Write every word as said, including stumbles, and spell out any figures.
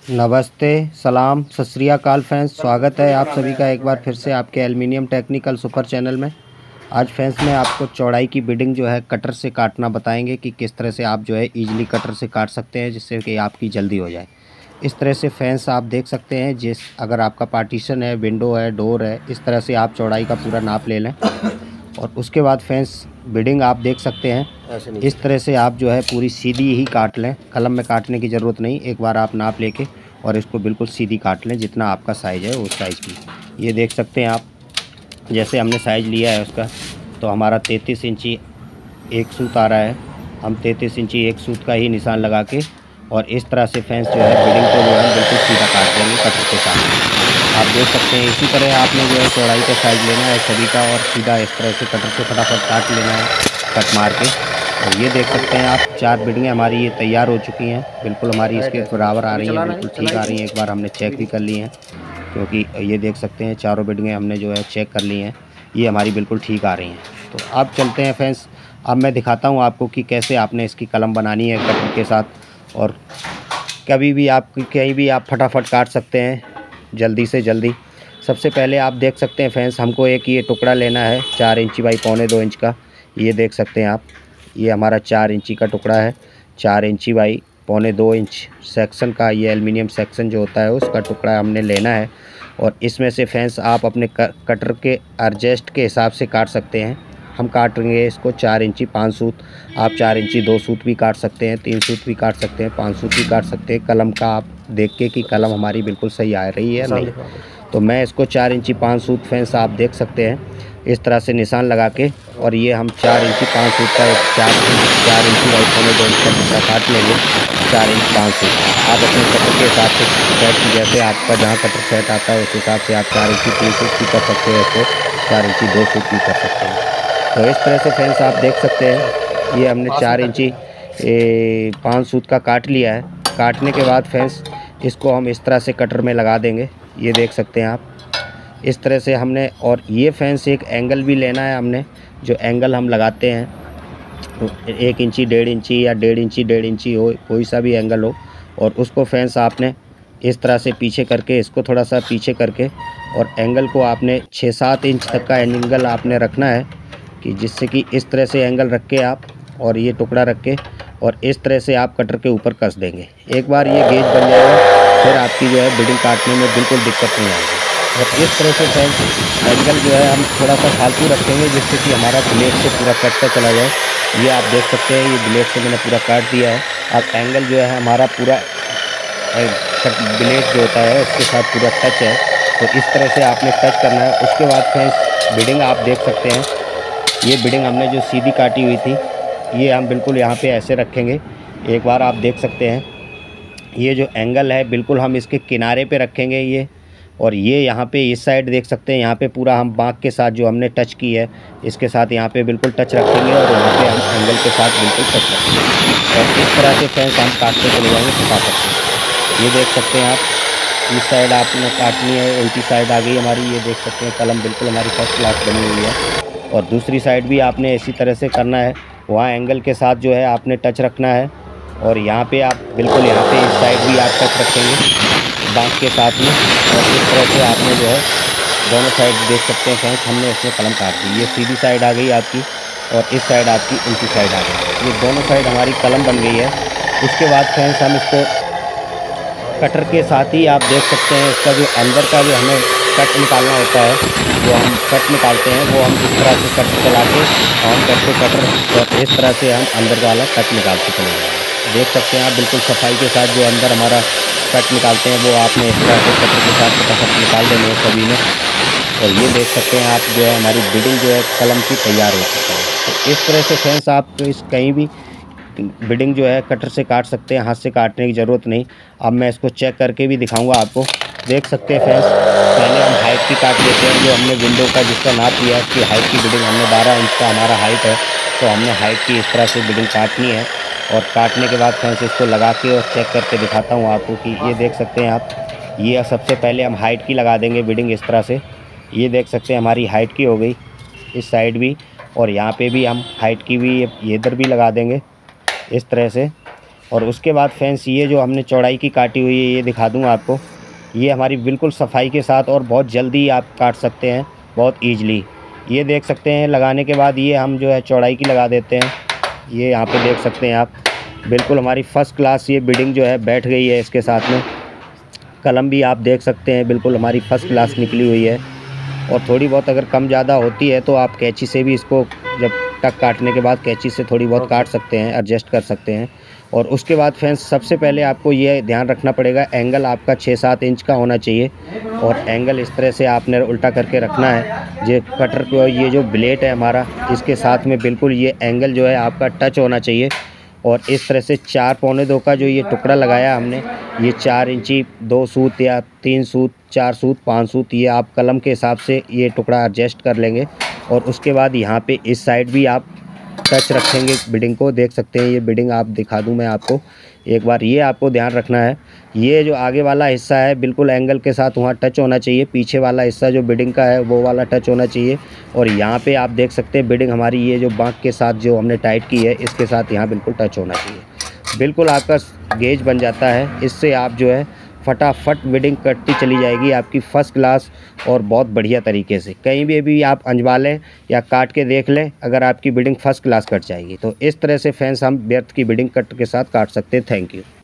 नमस्ते, सलाम, सत श्री अकाल फ्रेंड्स। स्वागत है आप सभी का एक बार फिर से आपके एल्युमिनियम टेक्निकल सुपर चैनल में। आज फ्रेंड्स में आपको चौड़ाई की बिडिंग जो है कटर से काटना बताएंगे कि किस तरह से आप जो है इजीली कटर से काट सकते हैं जिससे कि आपकी जल्दी हो जाए। इस तरह से फ्रेंड्स आप देख सकते हैं, जिस अगर आपका पार्टीशन है, विंडो है, डोर है, इस तरह से आप चौड़ाई का पूरा नाप ले लें और उसके बाद फ्रेंड्स बिडिंग आप देख सकते हैं। इस तरह से आप जो है पूरी सीधी ही काट लें, कलम में काटने की ज़रूरत नहीं। एक बार आप नाप लेके और इसको बिल्कुल सीधी काट लें, जितना आपका साइज़ है उस साइज़ की। ये देख सकते हैं आप, जैसे हमने साइज़ लिया है उसका, तो हमारा तैंतीस इंची एक सूत आ रहा है। हम तैंतीस इंची एक सूत का ही निशान लगा के और इस तरह से फ्रेंड्स जो है बिडिंग को जो है बिल्कुल सीधा काट देंगे कटर के साथ। आप देख सकते हैं इसी तरह आपने जो है चौड़ाई का साइज़ लेना है सभी का और सीधा इस तरह से कटर से फटाफट काट लेना है कट मार के। और ये देख सकते हैं आप, चार बिडिंगें हमारी ये तैयार हो चुकी हैं, बिल्कुल हमारी इसके बराबर आ रही हैं, बिल्कुल ठीक आ रही हैं। एक बार हमने चेक भी कर ली हैं, क्योंकि ये देख सकते हैं चारों बिडिंगें हमने जो है चेक कर ली हैं, ये हमारी बिल्कुल ठीक आ रही हैं। तो अब चलते हैं फ्रेंड्स, अब मैं दिखाता हूँ आपको कि कैसे आपने इसकी कलम बनानी है कटर के साथ। और कभी भी आप कहीं भी आप फटाफट काट सकते हैं जल्दी से जल्दी। सबसे पहले आप देख सकते हैं फ्रेंड्स, हमको एक ये टुकड़ा लेना है चार इंची बाई पौने दो इंच का। ये देख सकते हैं आप, ये हमारा चार इंची का टुकड़ा है, चार इंची बाई पौने दो इंच सेक्शन का ये एल्युमिनियम सेक्शन जो होता है उसका टुकड़ा हमने लेना है। और इसमें से फ्रेंड्स आप अपने कटर के एडजस्ट के हिसाब से काट सकते हैं। हम काटेंगे इसको चार इंची पाँच सूत, आप चार इंची दो सूत भी काट सकते हैं, तीन सूत भी काट सकते हैं, पाँच सूत भी काट सकते हैं। कलम का आप देख के कि कलम हमारी बिल्कुल सही आ रही है नहीं। तो मैं इसको चार इंची पाँच सूत फ्रेंड्स आप देख सकते हैं इस तरह से निशान लगा के, और ये हम चार इंची पाँच सूत का एक चार चार इंची बाई पौने दो इंच का टुकड़ा काट लेंगे। चार इंच पाँच सूत आप अपने कटर के हिसाब से सेट, जैसे आपका जहाँ कटर सेट आता है उस हिसाब से आप चार इंची तीन सूत भी कर सकते हैं, इसको चार इंची दो सूत भी कर सकते हैं। तो इस तरह से फ्रेंड्स आप देख सकते हैं, ये हमने चार इंची पाँच सूत का काट लिया है। काटने के बाद फ्रेंड्स इसको हम इस तरह से कटर में लगा देंगे। ये देख सकते हैं आप, इस तरह से हमने, और ये फ्रेंड्स एक एंगल भी लेना है हमने, जो एंगल हम लगाते हैं तो एक इंची डेढ़ इंची या डेढ़ इंची डेढ़ इंची हो, कोई सा भी एंगल हो, और उसको फ्रेंड्स आपने इस तरह से पीछे करके, इसको थोड़ा सा पीछे करके, और एंगल को आपने छः सात इंच तक का एंगल आपने रखना है, कि जिससे कि इस तरह से एंगल रख के आप और ये टुकड़ा रख के और इस तरह से आप कटर के ऊपर कस देंगे। एक बार ये गेज बन जाएगा, फिर आपकी जो है बिडिंग काटने में बिल्कुल दिक्कत नहीं आएगी। और इस तरह से फ्रेंड्स एंगल जो है हम थोड़ा सा फालतू रखेंगे, जिससे कि हमारा ब्लेड से पूरा कटता चला जाए। ये आप देख सकते हैं, ये ब्लेड से मैंने पूरा काट दिया है। अब एंगल जो है हमारा पूरा ब्लेड जो होता है उसके साथ पूरा टच है, तो इस तरह से आपने टच करना है। उसके बाद फ्रेंड्स बिडिंग आप देख सकते हैं, ये बिडिंग हमने जो सीधी काटी हुई थी ये हम बिल्कुल यहाँ पे ऐसे रखेंगे। एक बार आप देख सकते हैं, ये जो एंगल है बिल्कुल हम इसके किनारे पे रखेंगे ये, और ये यहाँ पे इस साइड देख सकते हैं, यहाँ पे पूरा हम बाँक के साथ जो हमने टच की है इसके साथ यहाँ पे बिल्कुल टच रखेंगे, और यहाँ पे हम एंगल के साथ बिल्कुल टच रखेंगे। और इस तरह से फ्रेंड्स हम काटते चले जाएंगे फटाफट। ये देख सकते हैं आप, इस साइड आपने काटनी है, उल्टी साइड आ गई हमारी। ये देख सकते हैं कलम बिल्कुल हमारी फर्स्ट क्लास बनी हुई है। और दूसरी साइड भी आपने इसी तरह से करना है, वहाँ एंगल के साथ जो है आपने टच रखना है, और यहाँ पे आप बिल्कुल यहाँ पे इस साइड भी आप टच रखेंगे बाँक के साथ में। और इस तरह से आपने जो है दोनों साइड देख सकते हैं फ्रेंड्स, हमने इसमें कलम काट दी। ये सीधी साइड आ गई आपकी और इस साइड आपकी उल्टी साइड आ गई। ये दोनों साइड हमारी कलम बन गई है। उसके बाद फ्रेंड्स हम इसको कटर के साथ ही आप देख सकते हैं, इसका जो अंदर का जो हमें कट निकालना होता है, जो हम कट निकालते हैं वो हम इस तरह से कट चला के ऑन करके कटर, और इस तरह से हम अंदर वाला कट निकालते चले जाएंगे। देख सकते हैं आप बिल्कुल सफाई के साथ जो अंदर हमारा कट निकालते हैं वो आपने इस तरह से कटर के साथ फटाफट निकाल देने हैं सभी ने। और ये देख सकते हैं आप, जो है हमारी बिडिंग जो है कलम की तैयार हो चुकी है। तो इस तरह से फ्रेंड्स आप इस कहीं भी बिडिंग जो है कटर से काट सकते हैं, हाथ से काटने की ज़रूरत नहीं। अब मैं इसको चेक करके भी दिखाऊंगा आपको। देख सकते हैं फ्रेंड्स, पहले हम हाइट की काट लेते हैं, जो हमने विंडो का जिसका नाप लिया उसकी हाइट की बिडिंग हमने बारह इंच का हमारा हाइट है, तो हमने हाइट की इस तरह से बिडिंग काटनी है। और काटने के बाद फ्रेंड्स इसको लगा के और चेक करके दिखाता हूँ आपको कि ये देख सकते हैं आप, ये सबसे पहले हम हाइट की लगा देंगे बिडिंग इस तरह से। ये देख सकते हैं हमारी हाइट की हो गई इस साइड भी, और यहाँ पे भी हम हाइट की भी ये इधर भी लगा देंगे इस तरह से। और उसके बाद फ्रेंड्स ये जो हमने चौड़ाई की काटी हुई है ये दिखा दूँ आपको। ये हमारी बिल्कुल सफाई के साथ और बहुत जल्दी आप काट सकते हैं, बहुत ईजिली। ये देख सकते हैं लगाने के बाद ये हम जो है चौड़ाई की लगा देते हैं। ये यहाँ पे देख सकते हैं आप, बिल्कुल हमारी फ़र्स्ट क्लास ये बिडिंग जो है बैठ गई है। इसके साथ में कलम भी आप देख सकते हैं, बिल्कुल हमारी फ़र्स्ट क्लास निकली हुई है। और थोड़ी बहुत अगर कम ज़्यादा होती है तो आप कैंची से भी इसको जब टक काटने के बाद कैंची से थोड़ी बहुत काट सकते हैं, एडजस्ट कर सकते हैं। और उसके बाद फ्रेंड्स सबसे पहले आपको ये ध्यान रखना पड़ेगा, एंगल आपका छः सात इंच का होना चाहिए। और एंगल इस तरह से आपने उल्टा करके रखना है। ये कटर को, ये जो ब्लेड है हमारा, इसके साथ में बिल्कुल ये एंगल जो है आपका टच होना चाहिए। और इस तरह से चार पौने दो का जो ये टुकड़ा लगाया हमने, ये चार इंची दो सूत या तीन सूत, चार सूत, पाँच सूत, ये आप कलम के हिसाब से ये टुकड़ा एडजस्ट कर लेंगे। और उसके बाद यहाँ पे इस साइड भी आप टच रखेंगे बिडिंग को। देख सकते हैं ये बिडिंग आप दिखा दूं मैं आपको एक बार। ये आपको ध्यान रखना है, ये जो आगे वाला हिस्सा है बिल्कुल एंगल के साथ वहाँ टच होना चाहिए। पीछे वाला हिस्सा जो बिडिंग का है वो वाला टच होना चाहिए। और यहाँ पे आप देख सकते हैं बिडिंग हमारी ये जो बांक के साथ जो हमने टाइट की है इसके साथ यहाँ बिल्कुल टच होना चाहिए। बिल्कुल आपका गेज बन जाता है। इससे आप जो है फटाफट बिडिंग कटती चली जाएगी आपकी फ़र्स्ट क्लास और बहुत बढ़िया तरीके से। कहीं भी भी आप अंजवा लें या काट के देख लें, अगर आपकी बिडिंग फ़र्स्ट क्लास कट जाएगी। तो इस तरह से फ्रेंड्स हम व्यर्थ की बिडिंग कट के साथ काट सकते हैं। Thank you.